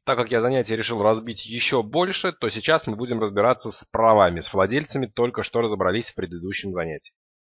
Так как я занятие решил разбить еще больше, то сейчас мы будем разбираться с правами, с владельцами, только что разобрались в предыдущем занятии.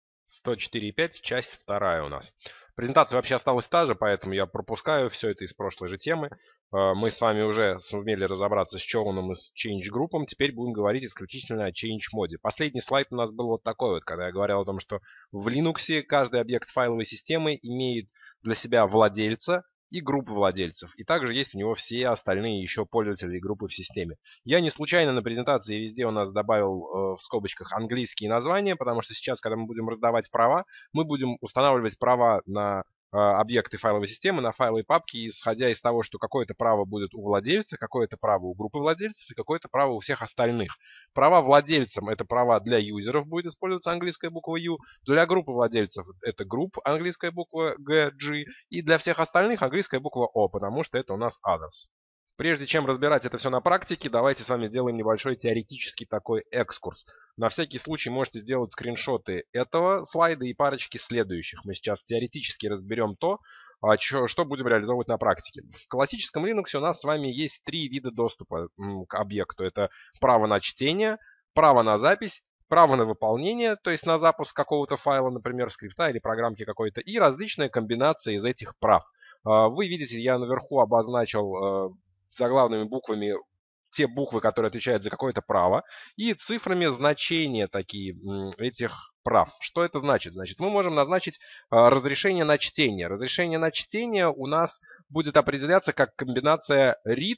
104.5, часть вторая у нас. Презентация вообще осталась та же, поэтому я пропускаю все это из прошлой же темы. Мы с вами уже сумели разобраться с Chown и с Change Group. Теперь будем говорить исключительно о Change моде. Последний слайд у нас был вот такой вот, когда я говорил о том, что в Linux каждый объект файловой системы имеет для себя владельца и группы владельцев. И также есть у него все остальные еще пользователи и группы в системе. Я не случайно на презентации везде у нас добавил в скобочках английские названия, потому что сейчас, когда мы будем раздавать права, мы будем устанавливать права на объекты файловой системы, на файлы и папки, исходя из того, что какое-то право будет у владельца, какое-то право у группы владельцев и какое-то право у всех остальных. Права владельцам — это права для юзеров, будет использоваться английская буква U, для группы владельцев это групп, английская буква G, G, и для всех остальных английская буква O, потому что это у нас others. Прежде чем разбирать это все на практике, давайте с вами сделаем небольшой теоретический такой экскурс. На всякий случай можете сделать скриншоты этого слайда и парочки следующих. Мы сейчас теоретически разберем то, что будем реализовывать на практике. В классическом Linux у нас с вами есть три вида доступа к объекту. Это право на чтение, право на запись, право на выполнение, то есть на запуск какого-то файла, например, скрипта или программки какой-то, и различные комбинации из этих прав. Вы видите, я наверху обозначил заглавными буквами те буквы, которые отвечают за какое-то право, и цифрами значения такие этих прав. Что это значит? Значит, мы можем назначить разрешение на чтение. Разрешение на чтение у нас будет определяться как комбинация read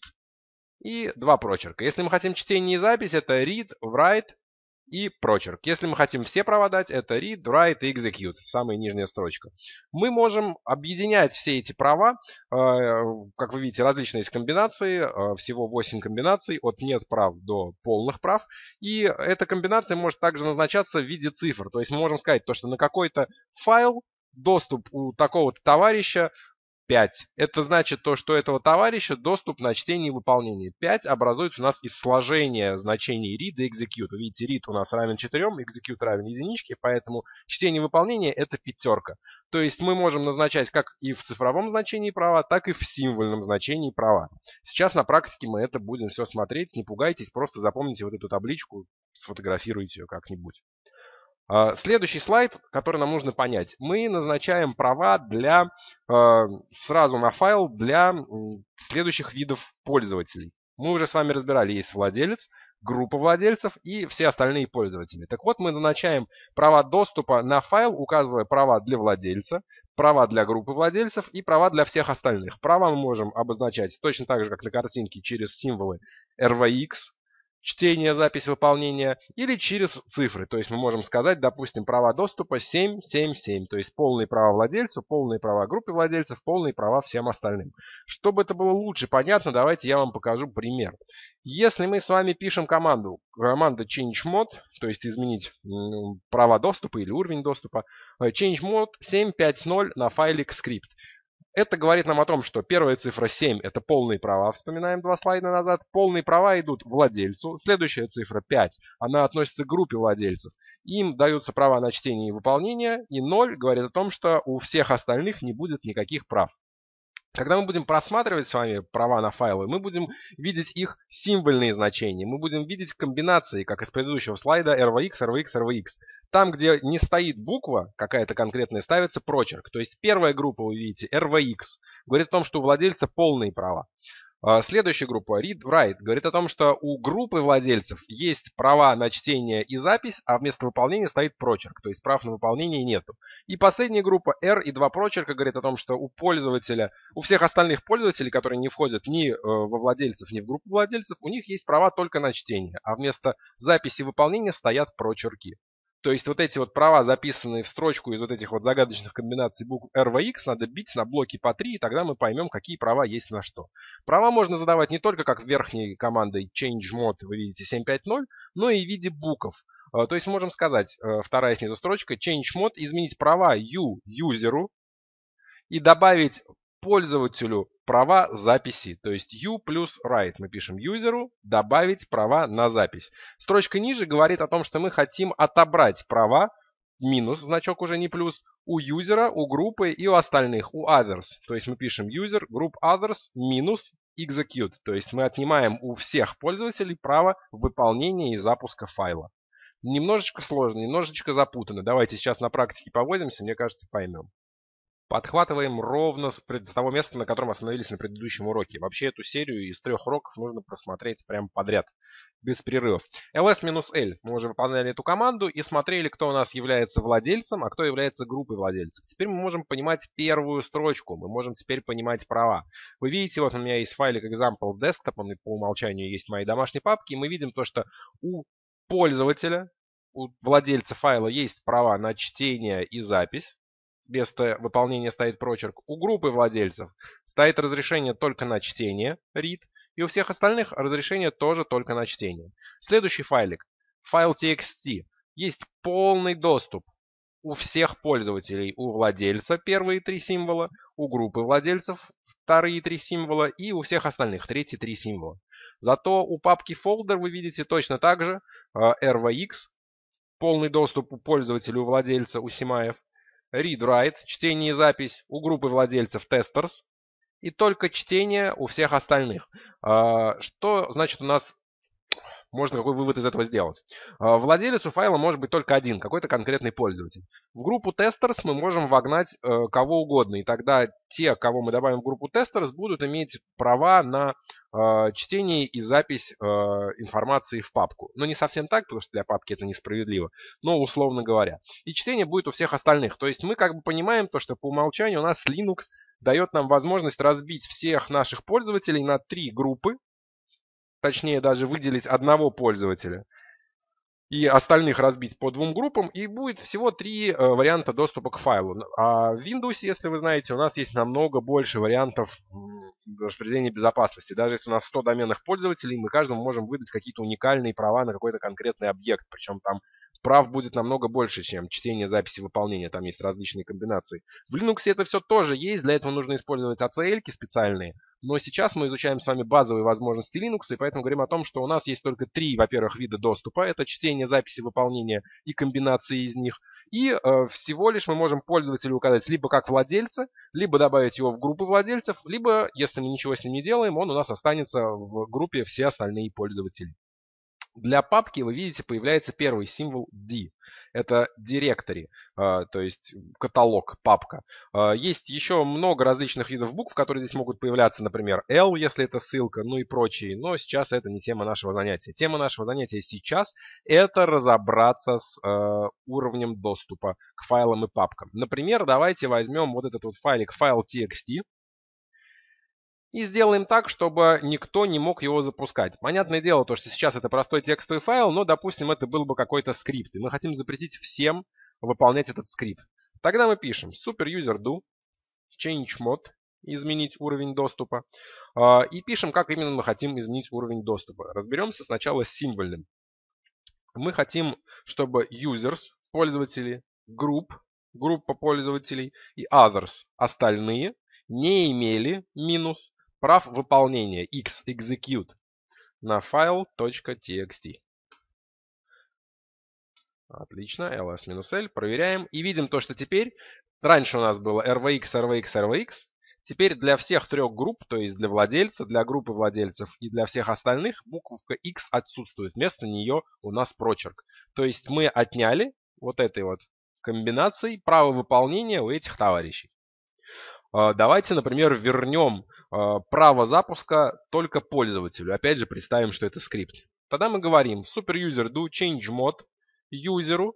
и два прочерка. Если мы хотим чтение и запись, это read, write и прочерк. Если мы хотим все права дать, это read, write и execute, самая нижняя строчка. Мы можем объединять все эти права, как вы видите, различные есть комбинации, всего 8 комбинаций, от нет прав до полных прав. И эта комбинация может также назначаться в виде цифр. То есть мы можем сказать, то, что на какой-то файл доступ у такого-то товарища 5. Это значит то, что у этого товарища доступ на чтение и выполнение. 5 образует у нас из сложения значений read и execute. Вы видите, read у нас равен 4, execute равен единичке, поэтому чтение и выполнение это пятерка. То есть мы можем назначать как и в цифровом значении права, так и в символьном значении права. Сейчас на практике мы это будем все смотреть. Не пугайтесь, просто запомните вот эту табличку, сфотографируйте ее как-нибудь. Следующий слайд, который нам нужно понять. Мы назначаем права для сразу на файл для следующих видов пользователей. Мы уже с вами разбирали, есть владелец, группа владельцев и все остальные пользователи. Так вот, мы назначаем права доступа на файл, указывая права для владельца, права для группы владельцев и права для всех остальных. Права мы можем обозначать точно так же, как на картинке, через символы RVX, чтение, запись, выполнение, или через цифры. То есть мы можем сказать, допустим, права доступа 7, 7, 7. То есть полные права владельцу, полные права группе владельцев, полные права всем остальным. Чтобы это было лучше понятно, давайте я вам покажу пример. Если мы с вами пишем команда changed-mode, то есть изменить права доступа или уровень доступа, changed-mode 750 на файлик script. Это говорит нам о том, что первая цифра 7 это полные права, вспоминаем 2 слайда назад. Полные права идут владельцу. Следующая цифра 5, она относится к группе владельцев. Им даются права на чтение и выполнение. И 0 говорит о том, что у всех остальных не будет никаких прав. Когда мы будем просматривать с вами права на файлы, мы будем видеть их символьные значения. Мы будем видеть комбинации, как из предыдущего слайда, RVX, RVX, RVX. Там, где не стоит буква какая-то конкретная, ставится прочерк. То есть первая группа, вы видите, RVX, говорит о том, что у владельца полные права. Следующая группа, read-write, говорит о том, что у группы владельцев есть права на чтение и запись, а вместо выполнения стоит прочерк, то есть прав на выполнение нету. И последняя группа, R и два прочерка, говорит о том, что у пользователя, у всех остальных пользователей, которые не входят ни во владельцев, ни в группу владельцев, у них есть права только на чтение, а вместо записи и выполнения стоят прочерки. То есть вот эти вот права, записанные в строчку из вот этих вот загадочных комбинаций букв RVX, надо бить на блоки по 3, и тогда мы поймем, какие права есть на что. Права можно задавать не только как верхней командой changed-mode, вы видите 750, но и в виде букв. То есть мы можем сказать, вторая снизу строчка, change-mode, изменить права юзеру и добавить пользователю права записи. То есть u плюс write. Мы пишем юзеру, добавить права на запись. Строчка ниже говорит о том, что мы хотим отобрать права, минус, значок уже не плюс, у юзера, у группы и у остальных, у others. То есть мы пишем user, group others, минус, execute, то есть мы отнимаем у всех пользователей право выполнения и запуска файла. Немножечко сложно, немножечко запутанно. Давайте сейчас на практике повозимся, мне кажется, поймем. Подхватываем ровно с того места, на котором остановились на предыдущем уроке. Вообще эту серию из 3 уроков нужно просмотреть прямо подряд, без перерывов. ls-l. Мы уже выполняли эту команду и смотрели, кто у нас является владельцем, а кто является группой владельцев. Теперь мы можем понимать первую строчку, мы можем теперь понимать права. Вы видите, вот у меня есть файлик example desktop, он по умолчанию есть в моей домашней папке, и мы видим то, что у пользователя, у владельца файла есть права на чтение и запись. Вместо выполнения стоит прочерк. У группы владельцев стоит разрешение только на чтение, read, и у всех остальных разрешение тоже только на чтение. Следующий файлик, файл txt, есть полный доступ у всех пользователей, у владельца первые 3 символа, у группы владельцев вторые 3 символа и у всех остальных третьи 3 символа. Зато у папки folder вы видите точно так же rvx, полный доступ у пользователя, у владельца, у Симаев, read-write, чтение и запись у группы владельцев testers и только чтение у всех остальных. Что значит у нас, можно какой вывод из этого сделать? Владелец у файла может быть только один, какой-то конкретный пользователь. В группу testers мы можем вогнать кого угодно, и тогда те, кого мы добавим в группу testers, будут иметь права на чтение и запись информации в папку. Но не совсем так, потому что для папки это несправедливо, но условно говоря. И чтение будет у всех остальных. То есть мы как бы понимаем то, что по умолчанию у нас Linux дает нам возможность разбить всех наших пользователей на 3 группы, точнее даже выделить одного пользователя и остальных разбить по 2 группам, и будет всего 3 варианта доступа к файлу. А в Windows, если вы знаете, у нас есть намного больше вариантов распределения безопасности. Даже если у нас 100 доменных пользователей, мы каждому можем выдать какие-то уникальные права на какой-то конкретный объект. Причем там прав будет намного больше, чем чтение, записи, выполнения. Там есть различные комбинации. В Linux это все тоже есть. Для этого нужно использовать ACL-ки специальные. Но сейчас мы изучаем с вами базовые возможности Linux, и поэтому говорим о том, что у нас есть только 3, во-первых, вида доступа. Это чтение, записи, выполнения и комбинации из них. И всего лишь мы можем пользователю указать либо как владельца, либо добавить его в группу владельцев, либо, если мы ничего с ним не делаем, он у нас останется в группе все остальные пользователи. Для папки, вы видите, появляется первый символ D. Это directory, то есть каталог, папка. Есть еще много различных видов букв, которые здесь могут появляться, например, L, если это ссылка, ну и прочие. Но сейчас это не тема нашего занятия. Тема нашего занятия сейчас – это разобраться с уровнем доступа к файлам и папкам. Например, давайте возьмем вот этот вот файлик, файл txt. И сделаем так, чтобы никто не мог его запускать. Понятное дело, то, что сейчас это простой текстовый файл, но, допустим, это был бы какой-то скрипт. И мы хотим запретить всем выполнять этот скрипт. Тогда мы пишем superuser_do change_mod, изменить уровень доступа. И пишем, как именно мы хотим изменить уровень доступа. Разберемся сначала с символьным. Мы хотим, чтобы users, пользователи, группа пользователей и others, остальные, не имели минус прав выполнения x execute на file.txt. Отлично, ls-l, проверяем и видим то, что теперь, раньше у нас было rvx, rvx, rvx, теперь для всех 3 групп, то есть для владельца, для группы владельцев и для всех остальных, буковка x отсутствует, вместо нее у нас прочерк. То есть мы отняли вот этой вот комбинацией право выполнения у этих товарищей. Давайте, например, вернем право запуска только пользователю. Опять же, представим, что это скрипт. Тогда мы говорим superuser_do change_mod юзеру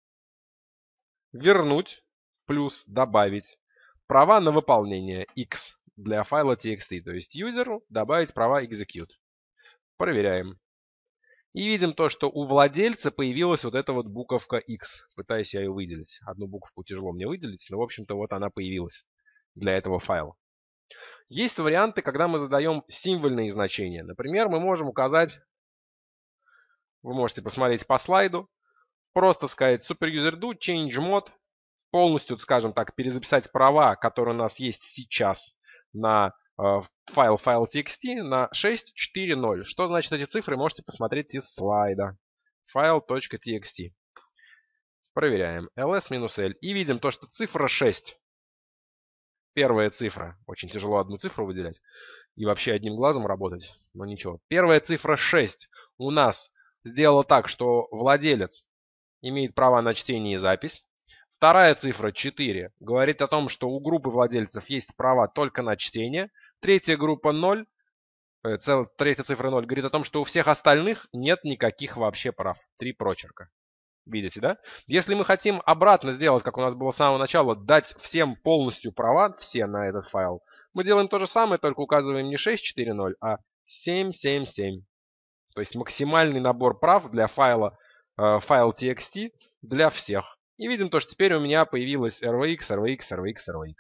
вернуть плюс добавить права на выполнение x для файла txt. То есть юзеру добавить права execute. Проверяем. И видим то, что у владельца появилась вот эта вот буковка x. Пытаюсь я ее выделить. Одну буковку тяжело мне выделить, но в общем-то вот она появилась для этого файла. Есть варианты, когда мы задаем символьные значения. Например, мы можем указать, вы можете посмотреть по слайду, просто сказать superuser_do change_mod, полностью, скажем так, перезаписать права, которые у нас есть сейчас на файл txt на 6.4.0. Что значит эти цифры, можете посмотреть из слайда. File.txt. Проверяем. ls-l. И видим то, что цифра 6. Первая цифра. Очень тяжело одну цифру выделять. и вообще одним глазом работать. Но ничего. Первая цифра 6 у нас сделала так, что владелец имеет право на чтение и запись. Вторая цифра 4 говорит о том, что у группы владельцев есть права только на чтение. Третья группа 0, третья цифра 0 говорит о том, что у всех остальных нет никаких вообще прав. 3 прочерка. Видите, да? Если мы хотим обратно сделать, как у нас было с самого начала, дать всем полностью права, все на этот файл, мы делаем то же самое, только указываем не 6.4.0, а 7.7.7. То есть максимальный набор прав для файл txt для всех. И видим то, что теперь у меня появилось RVX, RVX, RVX, RVX.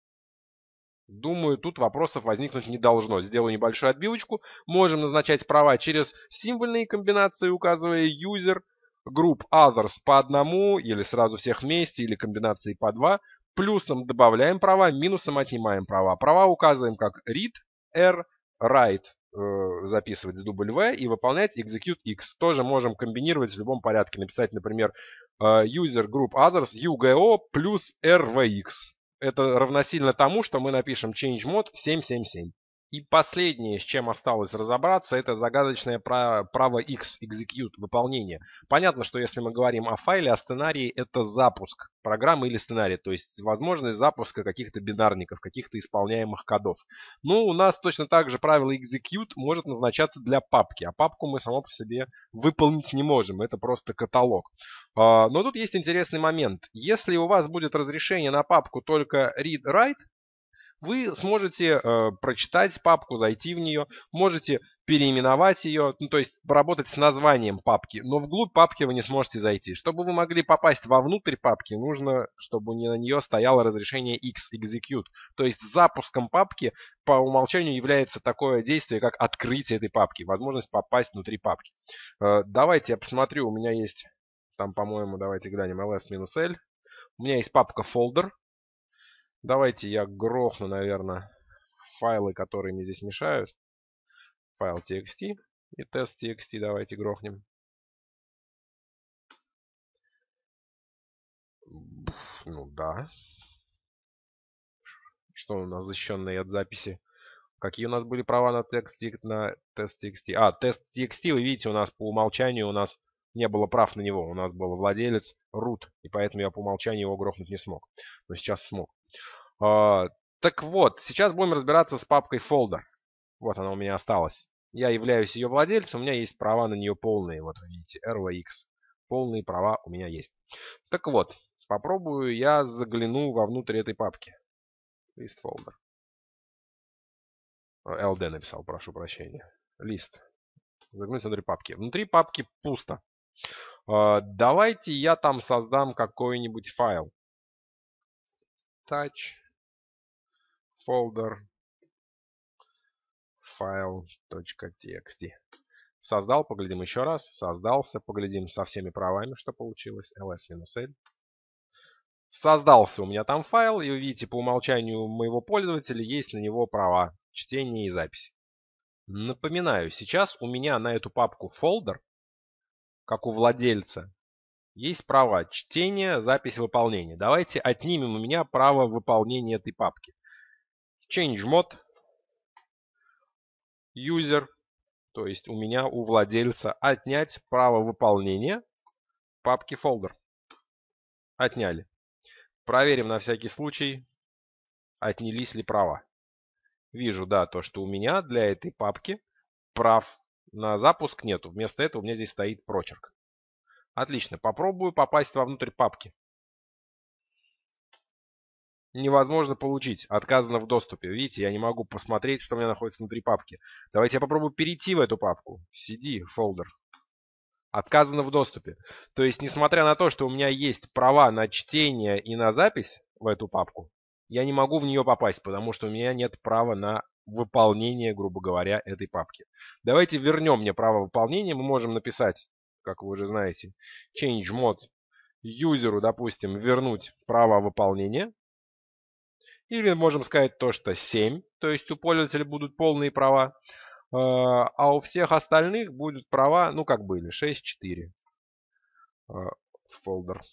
Думаю, тут вопросов возникнуть не должно. Сделаю небольшую отбивочку. Можем назначать права через символьные комбинации, указывая user, group others по одному, или сразу всех вместе, или комбинации по два. Плюсом добавляем права, минусом отнимаем права. Права указываем как read, r, write, записывать с W и выполнять execute x. Тоже можем комбинировать в любом порядке. Написать, например, user group others ugo плюс rvx. Это равносильно тому, что мы напишем change mode 777. И последнее, с чем осталось разобраться, это загадочное право X, execute, выполнение. Понятно, что если мы говорим о файле, о сценарии, это запуск программы или сценария, то есть возможность запуска каких-то бинарников, каких-то исполняемых кодов. Но у нас точно так же правило execute может назначаться для папки, а папку мы само по себе выполнить не можем, это просто каталог. Но тут есть интересный момент. Если у вас будет разрешение на папку только read-write, вы сможете прочитать папку, зайти в нее, можете переименовать ее, ну, то есть поработать с названием папки, но вглубь папки вы не сможете зайти. Чтобы вы могли попасть вовнутрь папки, нужно, чтобы на нее стояло разрешение X, execute. То есть запуском папки по умолчанию является такое действие, как открытие этой папки, возможность попасть внутри папки. Давайте я посмотрю, у меня есть, там, по-моему, давайте глянем, ls-l. У меня есть папка folder. Давайте я грохну, наверное, файлы, которые мне здесь мешают. Файл txt и test.txt давайте грохнем. Ну да. Что у нас защищенные от записи? Какие у нас были права на test.txt? А, test.txt, вы видите, у нас по умолчанию у нас не было прав на него. У нас был владелец root, и поэтому я по умолчанию его грохнуть не смог. Но сейчас смог. Так вот, сейчас будем разбираться с папкой folder. Вот она у меня осталась. Я являюсь ее владельцем, у меня есть права на нее полные. Вот вы видите, RVX. Полные права у меня есть. Так вот, попробую я загляну вовнутрь этой папки. List folder. LD написал, прошу прощения. List. Заглянуть внутрь папки. Внутри папки пусто. Давайте я там создам какой-нибудь файл. Touch. Folder. File.txt. Создал, поглядим еще раз. Создался, поглядим со всеми правами, что получилось. ls-l. Создался у меня там файл, и вы видите, по умолчанию моего пользователя есть на него права чтения и записи. Напоминаю, сейчас у меня на эту папку folder, как у владельца, есть права чтения, запись, выполнения. Давайте отнимем у меня право выполнения этой папки. Change mode, user, то есть у меня, у владельца, отнять право выполнения папки folder. Отняли. Проверим на всякий случай, отнялись ли права. Вижу, да, то, что у меня для этой папки прав на запуск нету. Вместо этого у меня здесь стоит прочерк. Отлично. Попробую попасть вовнутрь папки. Невозможно получить. Отказано в доступе. Видите, я не могу посмотреть, что у меня находится внутри папки. Давайте я попробую перейти в эту папку. CD, folder. Отказано в доступе. То есть, несмотря на то, что у меня есть права на чтение и на запись в эту папку, я не могу в нее попасть, потому что у меня нет права на выполнение, грубо говоря, этой папки. Давайте вернем мне право выполнения. Мы можем написать, как вы уже знаете, change mode юзеру, допустим, вернуть право выполнения. Или можем сказать то, что 7, то есть у пользователя будут полные права. А у всех остальных будут права, ну как были, 6.4. Folder.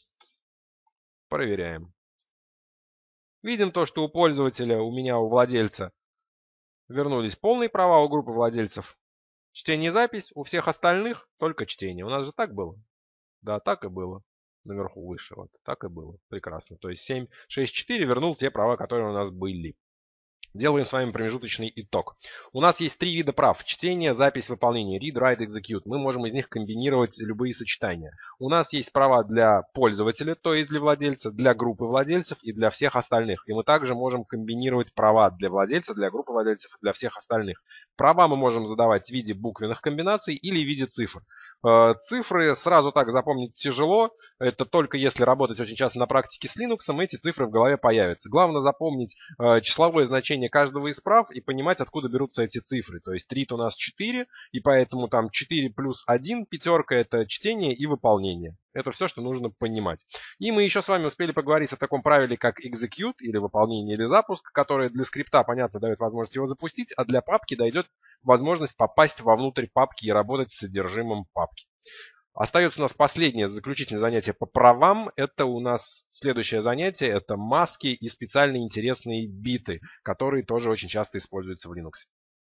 Проверяем. Видим то, что у пользователя, у меня, у владельца вернулись полные права у группы владельцев. Чтение и запись, у всех остальных только чтение. У нас же так было? Да, так и было. Наверху выше, вот, так и было. Прекрасно. То есть 7.6.4 вернул те права, которые у нас были. Делаем с вами промежуточный итог. У нас есть три вида прав. Чтение, запись, выполнение. Read, write, execute. Мы можем из них комбинировать любые сочетания. У нас есть права для пользователя, то есть для владельца, для группы владельцев и для всех остальных. И мы также можем комбинировать права для владельца, для группы владельцев и для всех остальных. Права мы можем задавать в виде буквенных комбинаций или в виде цифр. Цифры сразу так запомнить тяжело. Это только если работать очень часто на практике с Linux, эти цифры в голове появятся. Главное запомнить числовое значение каждого из прав и понимать, откуда берутся эти цифры. То есть read у нас 4, и поэтому там 4 плюс 1, пятерка, это чтение и выполнение. Это все, что нужно понимать. И мы еще с вами успели поговорить о таком правиле, как execute, или выполнение, или запуск, которое для скрипта, понятно, дает возможность его запустить, а для папки дает возможность попасть вовнутрь папки и работать с содержимым папки. Остается у нас последнее, заключительное занятие по правам. Это у нас следующее занятие. Это маски и специальные интересные биты, которые тоже очень часто используются в Linux.